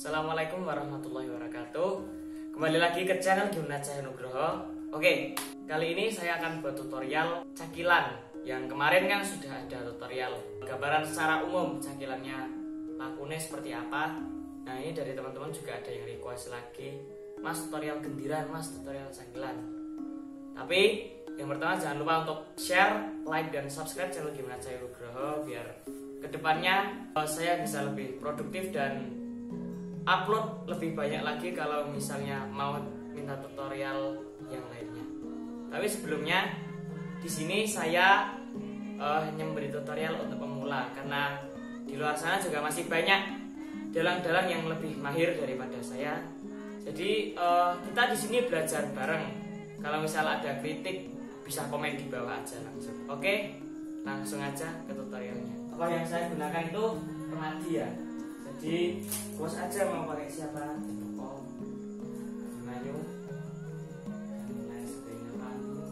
Assalamualaikum warahmatullahi wabarakatuh. Kembali lagi ke channel Gimana Cahya Nugroho. Oke, kali ini saya akan buat tutorial cakilan. Yang kemarin kan sudah ada tutorial gambaran secara umum cakilannya lakunya seperti apa. Nah, ini dari teman-teman juga ada yang request lagi, Mas tutorial gendiran, Mas tutorial cakilan. Tapi yang pertama jangan lupa untuk share, like, dan subscribe channel Gimana Cahya Nugroho biar kedepannya saya bisa lebih produktif dan upload lebih banyak lagi kalau misalnya mau minta tutorial yang lainnya. Tapi sebelumnya di sini saya hanya memberi tutorial untuk pemula karena di luar sana juga masih banyak dalang-dalang yang lebih mahir daripada saya. Jadi kita di sini belajar bareng. Kalau misalnya ada kritik bisa komen di bawah aja langsung. Oke, langsung aja ke tutorialnya. Apa yang saya gunakan itu permadi ya. Jadi bos aja mau pakai siapa, Joko, Mayu, dan lain sebagainya.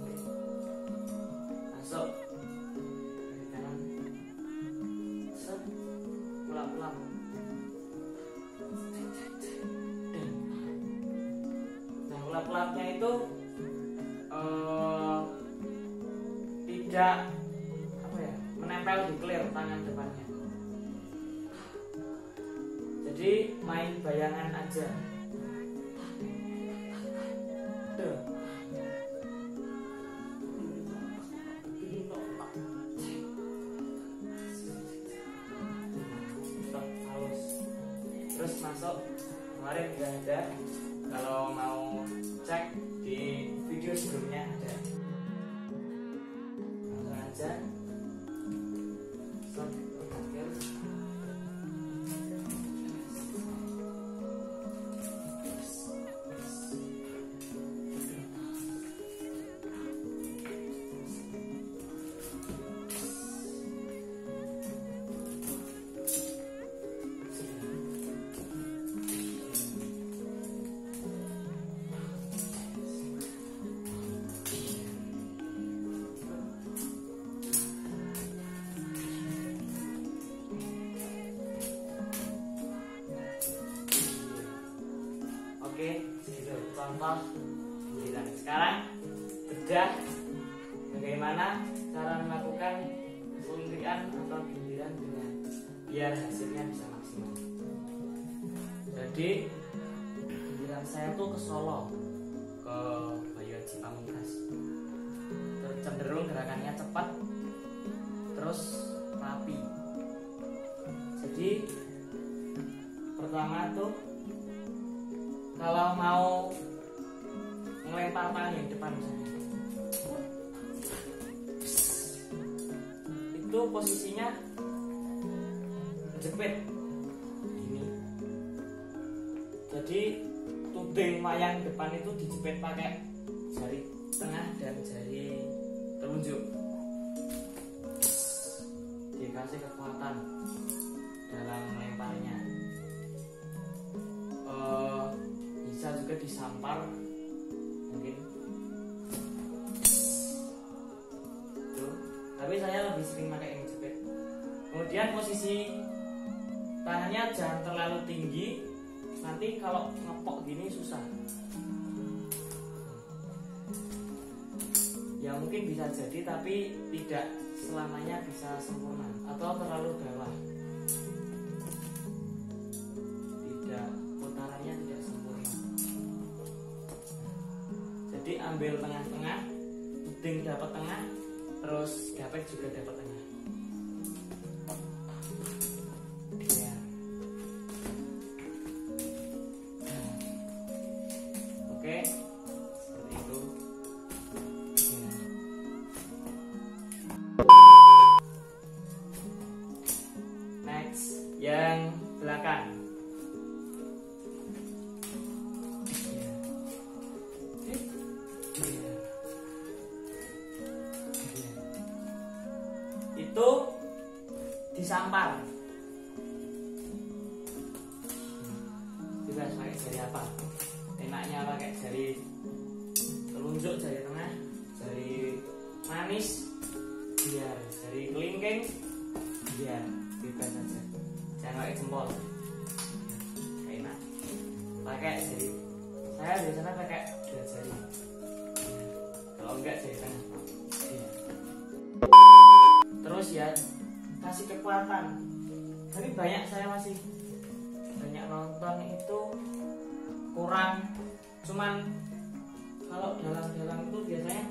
Masuk dari kanan, set, ulap-ulap. Nah, ulap-ulapnya itu tidak menempel di clear tangan depannya. Jadi main bayangan aja. Terus masuk, kemarin udah ada. Kalau mau cek di video sebelumnya ada. Langsung aja. Oke, segitu contoh gendiran. Sekarang bedah bagaimana cara melakukan suntikan atau gendiran dengan biar hasilnya bisa maksimal. Jadi gendiran saya tuh ke Solo, ke Bayu Haji Pamungkas. Cenderung gerakannya cepat, terus rapi. Jadi pertama tuh kalau mau melempar tangan yang depan misalnya, itu posisinya jepit gini. Jadi tuding wayang depan itu dijepit pakai jari tengah dan jari telunjuk. Dikasih kekuatan dalam melemparnya. Bisa juga disampar mungkin tuh, tapi saya lebih sering pakai yang jepit. Kemudian posisi tangannya jangan terlalu tinggi, nanti kalau ngepok gini susah ya. Mungkin bisa jadi tapi tidak selamanya bisa sempurna, atau terlalu bawah, putarannya tidak sempurna. Jadi ambil tengah-tengah, tuding dapat tengah, terus gapek juga dapat tengah. Ya. Oke, seperti itu. Ya. Next, yang belakang. Itu disampar. Bebas pakai jari apa? Enaknya pakai jari telunjuk, jari tengah, jari manis, biar jari kelingking, biar bebas saja. Jangan pakai jempol. Enak. pakai jari. Saya biasanya pakai 2 jari. Kalau enggak jari tengah. Terus ya kasih kekuatan. Tapi banyak saya masih banyak nonton itu kurang. Cuman kalau dalam itu biasanya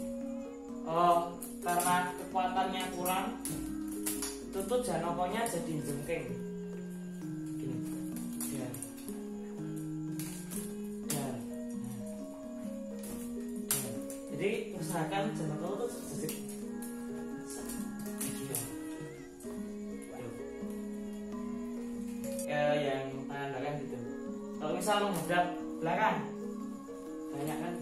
karena kekuatannya kurang, itu tuh janokonya jadi jengking gini. Jadi usahakan janoko tuh sedikit yang tangan belakang gitu. Kalau misal menghadap belakang banyak kan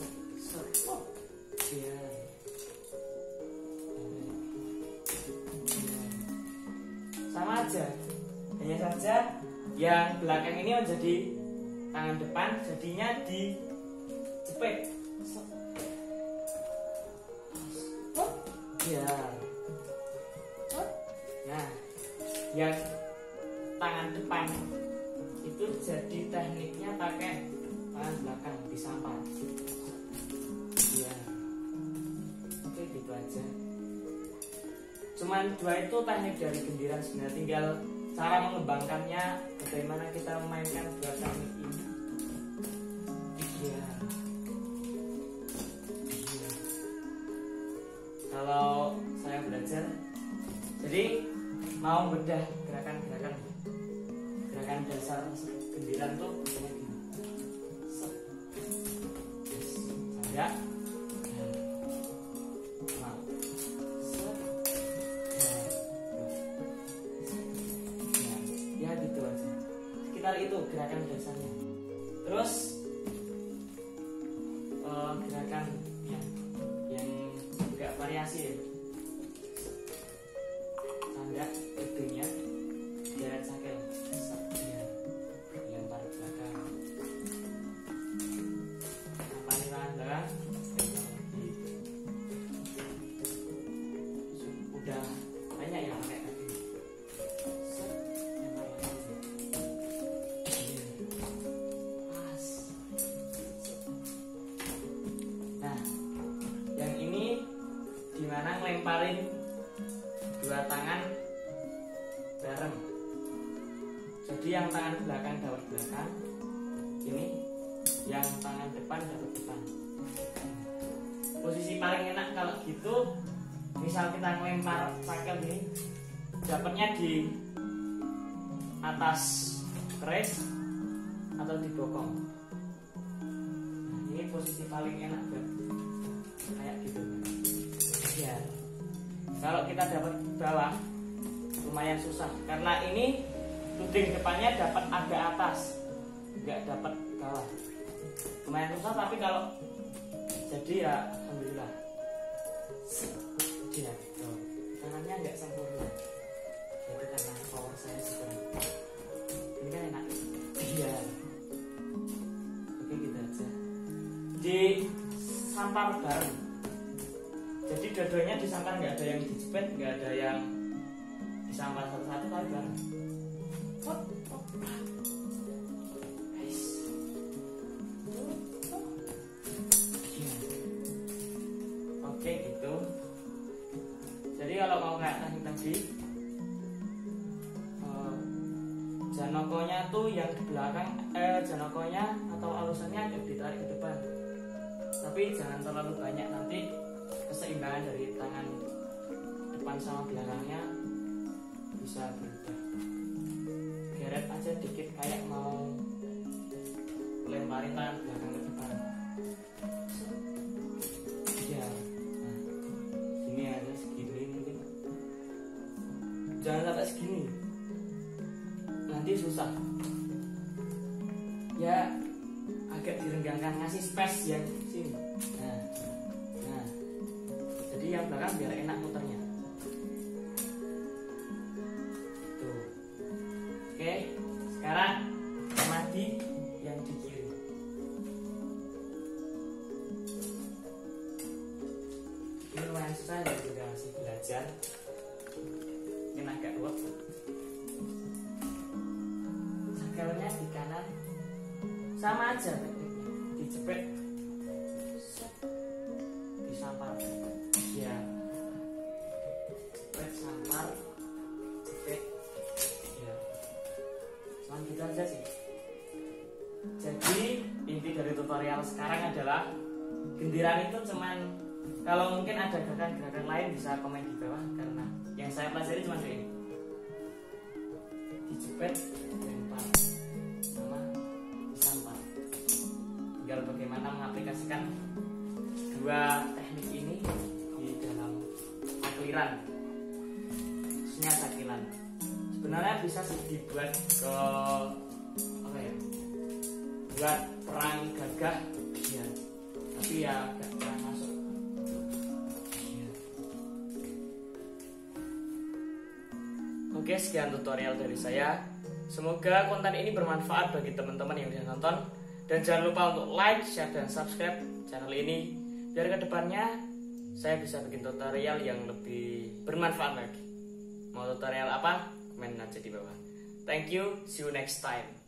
sama aja, hanya saja yang belakang ini menjadi tangan depan, jadinya dijepit ya. Nah, yang tangan depan itu jadi tekniknya pakai tangan belakang disampar ya. Oke, gitu aja. Cuman 2 itu teknik dari gendiran sebenarnya, tinggal cara mengembangkannya, bagaimana kita memainkan 2 teknik ini ya. Kalau saya belajar, jadi mau bedah gerakan dasar gendiran tuh saya ya gitu aja, sekitar itu gerakan dasarnya. Terus gerakan yang juga variasi ya, tanda itunya deret sakel lempar belakang, tampani tangan belakang, udah banyak yang pakai kaki. Nah, yang ini dimana ngelemparin 2 tangan bareng. Jadi yang tangan belakang dapat belakang, ini yang tangan depan dapat depan. Posisi paling enak kalau gitu, misal kita ngelempar sakel ini, dapatnya di atas keris atau di bokong. Nah, ini posisi paling enak kayak gitu ya. Kalau kita dapat bawah lumayan susah, karena ini tuding depannya dapat agak atas, nggak dapat bawah, lumayan susah. Tapi kalau jadi ya alhamdulillah ya, tangannya nggak sempurna, itu karena power saya sekarang ini kan enak iya. Oke, gitu aja, disampar bareng. Jadi dua-duanya disampar, nggak ada yang dijepit, nggak ada yang disampar satu-satu, tapi bareng. Oke, gitu. Jadi kalau mau kayak tadi janokonya tuh yang di belakang, janokonya atau alusannya agak ditarik ke depan, tapi jangan terlalu banyak, nanti keseimbangan dari tangan depan sama belakangnya bisa berubah. Geret aja dikit kayak mau lemparin tangan belakang ke depan ya. Nah, sini aja segini, mungkin jangan sampai segini, nanti susah ya, agak direnggangkan, ngasih space yang sini. Nah, jadi yang belakang biar enak muternya tuh. Oke, sekarang amati yang di kiri. Ini lumayan susah ya, juga masih belajar, ini agak ruwet. Sakelnya di kanan, sama aja tekniknya, dijepit, disampar, ya, jepit, sampar, jepit, ya, cuma gitu aja sih. Jadi inti dari tutorial sekarang adalah gendiran itu cuman, kalau mungkin ada gerakan-gerakan lain bisa komen di bawah, karena yang saya pelajari cuma ini, dijepit, dilempar, sama disampar. Tinggal bagaimana mengaplikasikan dua teknik ini di dalam cakliran, khususnya cakilan. Sebenarnya bisa dibuat ke apa ya, buat perang gagah ya, tapi ya gak kurang masuk ya. Oke, sekian tutorial dari saya. Semoga konten ini bermanfaat bagi teman-teman yang udah nonton. Dan jangan lupa untuk like, share, dan subscribe channel ini, biar kedepannya saya bisa bikin tutorial yang lebih bermanfaat lagi. Mau tutorial apa? Komen aja di bawah. Thank you, see you next time.